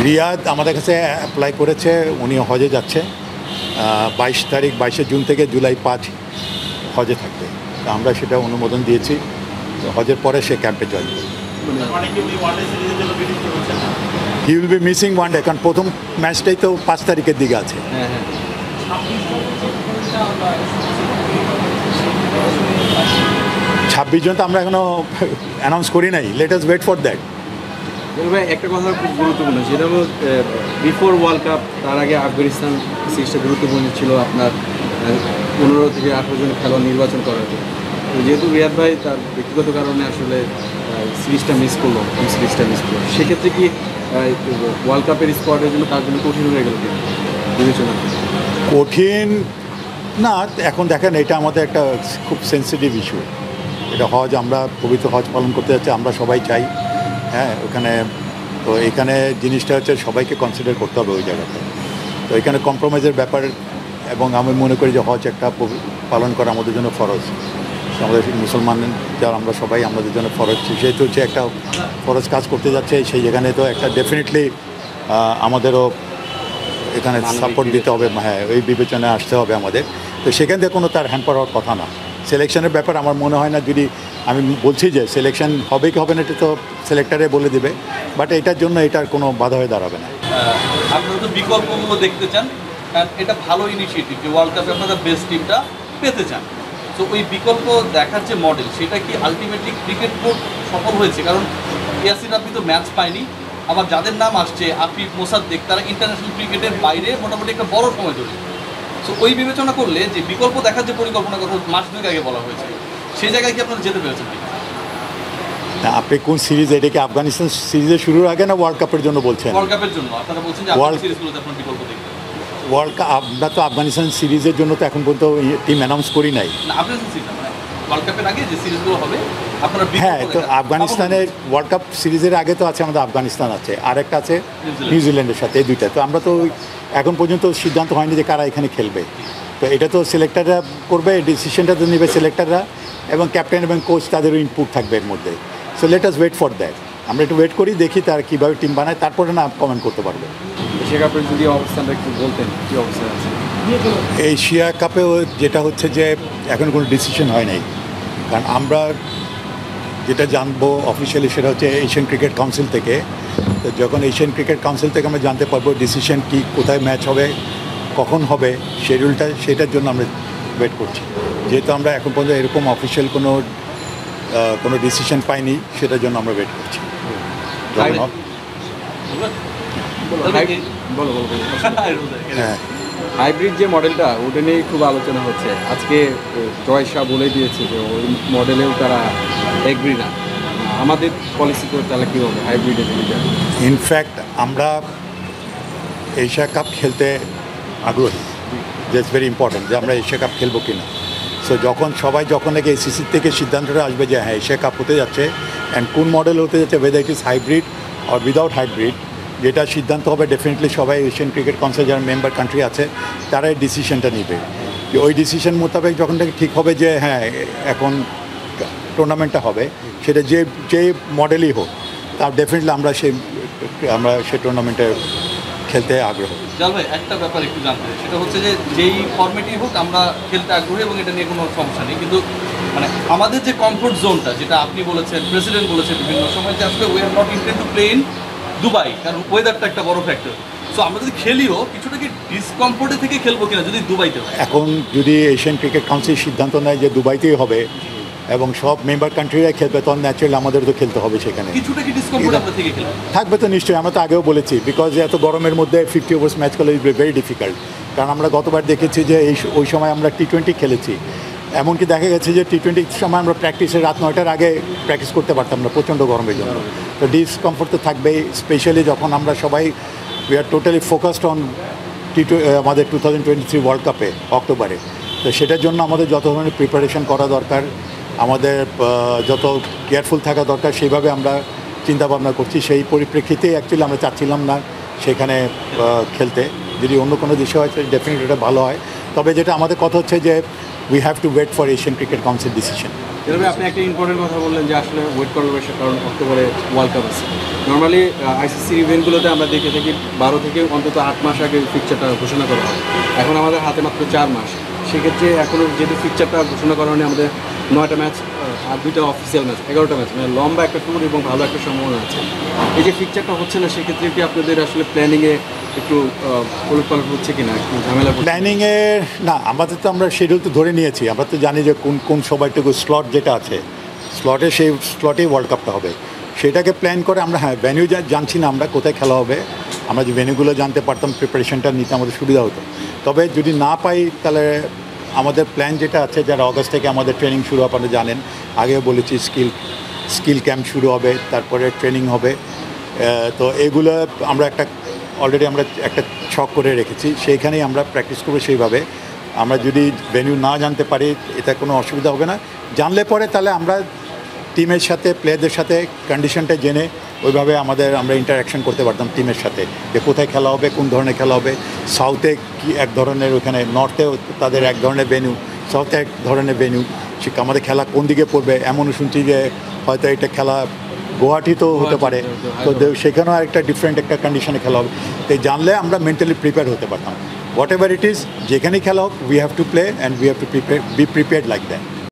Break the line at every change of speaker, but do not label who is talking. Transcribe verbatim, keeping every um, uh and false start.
রিয়াদ আমাদের কাছে অ্যাপ্লাই করেছে, উনি হজে যাচ্ছে বাইশ তারিখ বাইশে জুন থেকে জুলাই পাঁচ হজে থাকবে। তো আমরা সেটা অনুমোদন দিয়েছি, হজের পরে সে ক্যাম্পে জয়েন করবে। He will be missing one day, কারণ প্রথম ম্যাচটাই তো পাঁচ তারিখের দিকে আছে। হ্যাঁ হ্যাঁ ছাব্বিশ জন তো আমরা এখনো অ্যানাউন্স করি নাই, let us wait for that.
ভাই একটা কথা খুব গুরুত্বপূর্ণ, সেটা হলো বিফোর ওয়ার্ল্ড কাপ, তার আগে আফগানিস্তান সিরিজটা গুরুত্বপূর্ণ ছিল আপনার পনেরো থেকে আঠারো জন খেলোয়াড় নির্বাচন করার জন্য। যেহেতু রিয়াদ ভাই তার ব্যক্তিগত কারণে আসলে সিরিজটা মিস করলো, এই সিরিজটা মিস করলো, সেক্ষেত্রে কি ওয়ার্ল্ড কাপের স্কোয়াডের জন্য তার জন্য কঠিন হয়ে গেল বিবেচনা?
কঠিন না, এখন দেখেন এটা আমাদের একটা খুব সেন্সিটিভ ইস্যু। এটা হজ, আমরা পবিত্র হজ পালন করতে যাচ্ছি, আমরা সবাই চাই। হ্যাঁ, ওখানে তো এখানে জিনিসটা হচ্ছে সবাইকে কনসিডার করতে হবে ওই জায়গাতে। তো এখানে কম্প্রোমাইজের ব্যাপার, এবং আমি মনে করি যে হজ একটা পালন করা আমাদের জন্য ফরজ। আমাদের মুসলমান যারা আমরা সবাই আমাদের জন্য ফরজ, সেহেতু হচ্ছে একটা ফরজ কাজ করতে যাচ্ছে, সেই জায়গায় তো একটা ডেফিনেটলি আমাদেরও এখানে সাপোর্ট দিতে হবে। হ্যাঁ, ওই বিবেচনায় আসতে হবে আমাদের। তো সেখান থেকে কোনো তার হ্যাম্পার হওয়ার কথা না। সিলেকশনের ব্যাপার আমার মনে হয় না, যদি আমি বলছি যে সিলেকশন হবে কি হবে না এটা তো সিলেক্টারে বলে দেবে, বাট এটার জন্য এটার কোনো বাধা হয়ে দাঁড়াবে না।
আপনারা তো বিকল্পগুলো দেখতে চান, কারণ এটা ভালো ইনিশিয়েটিভ যে ওয়ার্ল্ড কাপে আপনারা বেস্ট টিমটা পেতে চান। তো ওই বিকল্প দেখার যে মডেল, সেটা কি আলটিমেটলি ক্রিকেট বোর্ড সফল হয়েছে? কারণ ইয়াসিন আপনি তো ম্যাচ পায়নি, আবার যাদের নাম আসছে আফিফ, মোসাদ্দেক, তারা ইন্টারন্যাশনাল ক্রিকেটের বাইরে মোটামুটি একটা বড় সময় ধরে। সো ওই বিবেচনা করলে যে বিকল্প দেখার যে পরিকল্পনা কথা মাস দুই আগে বলা হয়েছে, সেই জায়গায় কি আপনারা যেতে পেরেছেন?
আপনি কোন সিরিজ, এটা কি আফগানিস্তান সিরিজের শুরুর আগে না ওয়ার্ল্ড কাপের জন্য বলছেন?
ওয়ার্ল্ড কাপের জন্য আপনারা বলছেন যে আপনারা সিরিজগুলোতে আপনারা বিকল্প দেখবেন।
ওয়ার্ল্ড কাপ আমরা তো আফগানিস্তান সিরিজের জন্য তো এখন পর্যন্ত টিম অ্যানাউন্স করি নাই।
না, আফগানিস্তান সিরিজ মানে ওয়ার্ল্ড কাপের আগে যে সিরিজগুলো হবে আপনারা।
হ্যাঁ, তো আফগানিস্তানের ওয়ার্ল্ড কাপ সিরিজের আগে তো আছে আমাদের আফগানিস্তান আছে, আর একটা আছে নিউজিল্যান্ডের সাথে, এই দুইটা। তো আমরা তো এখন পর্যন্ত সিদ্ধান্ত হয়নি যে কারা এখানে খেলবে। তো এটা তো সিলেক্টাররা করবে, ডিসিশনটা তো নেবে সিলেক্টাররা, এবং ক্যাপ্টেন এবং কোচ তাদেরও ইনপুট থাকবে এর মধ্যে। So let us wait for that. আমরা একটু ওয়েট করি, দেখি তার কীভাবে টিম বানায়, তারপরে না কমেন্ট করতে পারবে।
এশিয়া কাপের যদি অবস্থানটা একটু বলতেন, কী অবস্থা আছে?
এশিয়া কাপেও যেটা হচ্ছে যে এখন কোনো ডিসিশন হয় নাই, কারণ আমরা যেটা জানবো অফিসিয়ালি সেটা হচ্ছে এশিয়ান ক্রিকেট কাউন্সিল থেকে। তো যখন এশিয়ান ক্রিকেট কাউন্সিল থেকে আমরা জানতে পারবো ডিসিশন কী, কোথায় ম্যাচ হবে, কখন হবে, শিডিউলটা, সেটার জন্য আমরা ওয়েট করছি। যেহেতু আমরা এখন পর্যন্ত এরকম অফিসিয়াল কোনো কোনো ডিসিশন পাইনি, সেটার জন্য আমরা ওয়েট করছি।
হ্যাঁ, হাইব্রিড যে মডেলটা, ওটা নিয়েই খুব আলোচনা হচ্ছে। আজকে জয় শাহ বলে দিয়েছে যে ওই মডেলেও তারা এগ্রি না। আমাদের পলিসি করে তাহলে কী হবে হাইব্রিডের?
ইনফ্যাক্ট আমরা এশিয়া কাপ খেলতে আগ্রহী, দ্যাটস ভেরি ইম্পর্টেন্ট, যে আমরা এশিয়া কাপ খেলবো কি না। সো যখন সবাই যখন নাকি এসিসির থেকে সিদ্ধান্তটা আসবে যে হ্যাঁ এশিয়া কাপ হতে যাচ্ছে, অ্যান্ড কোন মডেল হতে যাচ্ছে, ওয়েদার ইট ইজ হাইব্রিড আর উইদাউট হাইব্রিড, যেটা সিদ্ধান্ত হবে ডেফিনেটলি সবাই এশিয়ান ক্রিকেট কাউন্সিল যারা মেম্বার কান্ট্রি আছে তারাই ডিসিশনটা নেবে। যে ওই ডিসিশন মোতাবেক যখন থেকে ঠিক হবে যে হ্যাঁ এখন টুর্নামেন্টটা হবে, সেটা যে যে মডেলই হোক, তার ডেফিনেটলি আমরা সেই আমরা সেই টুর্নামেন্টে খেলতে আগ্রহ।
জাল ভাই, একটা ব্যাপার একটু জানতে, সেটা হচ্ছে যে যেই ফরম্যাটই হোক আমরা খেলতে আগ্রহী এবং এটা নিয়ে কোনো সমস্যা নেই, কিন্তু মানে আমাদের যে কমফোর্ট জোনটা, যেটা আপনি বলেছেন, প্রেসিডেন্ট বলেছেন বিভিন্ন সময়, যে আসলে we are not intend to play in Dubai, কারণ ওয়েদারটা একটা বড় ফ্যাক্টর। সো আমরা যদি খেলিও কিছুটা কি ডিসকমফোর্টে থেকে খেলবো কিনা যদি দুবাইতে হয়?
এখন যদি এশিয়ান ক্রিকেট কাউন্সিল সিদ্ধান্ত নেয় যে দুবাইতেই হবে এবং সব মেম্বার কান্ট্রিরা খেলবে, তখন ন্যাচারালি আমাদের তো খেলতে হবে সেখানে।
কিছুটা কি ডিসকমফোর্ট আপনার থেকে খেলবে?
থাকবে তো নিশ্চয়ই, আমরা তো আগেও বলেছি, বিকজ এত গরমের মধ্যে ফিফটি ওভার্স ম্যাচ খেলা ইজ ভেরি ডিফিকাল্ট। কারণ আমরা গতবার দেখেছি যে এই ওই সময় আমরা টি টোয়েন্টি খেলেছি, এমনকি দেখা গেছে যে টি টোয়েন্টির সময় আমরা প্র্যাকটিসে রাত নয়টার আগে প্র্যাকটিস করতে পারতাম না প্রচণ্ড গরমের জন্য। তো ডিসকমফোর্ট তো থাকবেই, স্পেশালি যখন আমরা সবাই we are totally focused on টি আমাদের two thousand twenty three world কাপে অক্টোবরে। তো সেটার জন্য আমাদের যত ধরনের প্রিপারেশন করা দরকার, আমাদের যত কেয়ারফুল থাকা দরকার, সেইভাবে আমরা চিন্তাভাবনা করছি। সেই পরিপ্রেক্ষিতেই অ্যাকচুয়ালি আমরা চাচ্ছিলাম না সেখানে খেলতে। যদি অন্য কোনো দেশে হয় ডেফিনেটলি এটা ভালো হয়। তবে যেটা আমাদের কথা হচ্ছে যে we have to wait for Asian cricket council decision.
এভাবে আপনি একটা ইম্পর্টেন্ট কথা বললেন যে আসলে ওয়েট করার বয়সের কারণ অক্টোবরে ওয়ার্ল্ড কাপ আছে। নর্মালি আইসিসির ইভেন্টগুলোতে আমরা দেখে থাকি বারো থেকে অন্তত আট মাস আগে ফিকচারটা ঘোষণা করা হয়। এখন আমাদের হাতে মাত্র চার মাস, সেক্ষেত্রে এখনও যেহেতু ফিকচারটা ঘোষণা করা হয়নি, আমাদের নয়টা ম্যাচ আর দুইটা অফিসিয়াল ম্যাচ, এগারোটা ম্যাচ, মানে লম্বা একটা ট্যুর এবং ভালো একটা সম্ভাবনা আছে। এই যে ফিকচারটা হচ্ছে না, সেক্ষেত্রে কি আপনাদের আসলে প্ল্যানিংয়ে একটু উলটপালট হচ্ছে কিনা, একটু ঝামেলা?
প্ল্যানিংয়ে না, আমাদের তো আমরা শিডিউল তো ধরে নিয়েছি, আমরা তো জানি যে কোন কোন সময়টুকু স্লট যেটা আছে, স্লটে সেই স্লটেই ওয়ার্ল্ড কাপটা হবে, সেটাকে প্ল্যান করে আমরা, হ্যাঁ ভেন্যু জানছি না আমরা কোথায় খেলা হবে, আমরা যে ভেন্যুগুলো জানতে পারতাম প্রিপারেশনটা নিতে আমাদের সুবিধা হতো। তবে যদি না পাই তাহলে আমাদের প্ল্যান যেটা আছে, যারা অগস্ট থেকে আমাদের ট্রেনিং শুরু হবে, আপনারা জানেন, আগেও বলেছি স্কিল স্কিল ক্যাম্প শুরু হবে, তারপরে ট্রেনিং হবে। তো এগুলো আমরা একটা অলরেডি আমরা একটা ছক করে রেখেছি, সেইখানেই আমরা প্র্যাকটিস করবো সেইভাবে। আমরা যদি ভেন্যু না জানতে পারি এটা কোনো অসুবিধা হবে না, জানলে পরে তাহলে আমরা টিমের সাথে প্লেয়ারদের সাথে কন্ডিশনটা জেনে ওইভাবে আমাদের আমরা ইন্টারাকশন করতে পারতাম টিমের সাথে, যে কোথায় খেলা হবে, কোন ধরনের খেলা হবে। সাউথে কি এক ধরনের, ওখানে নর্থেও তাদের এক ধরনের ভেন্যু, সাউথে এক ধরনের ভেন্যু, সে আমাদের খেলা কোন দিকে পড়বে। এমনও শুনছি যে হয়তো এটা খেলা গুয়াহাটিতেও হতে পারে, তো সেখানেও একটা ডিফারেন্ট একটা কন্ডিশনে খেলা হবে। তো জানলে আমরা মেন্টালি প্রিপেয়ার হতে পারতাম। হোয়াট এভার ইট ইজ, যেখানেই খেলা হোক, we have to play and we have to prepare be prepared like that.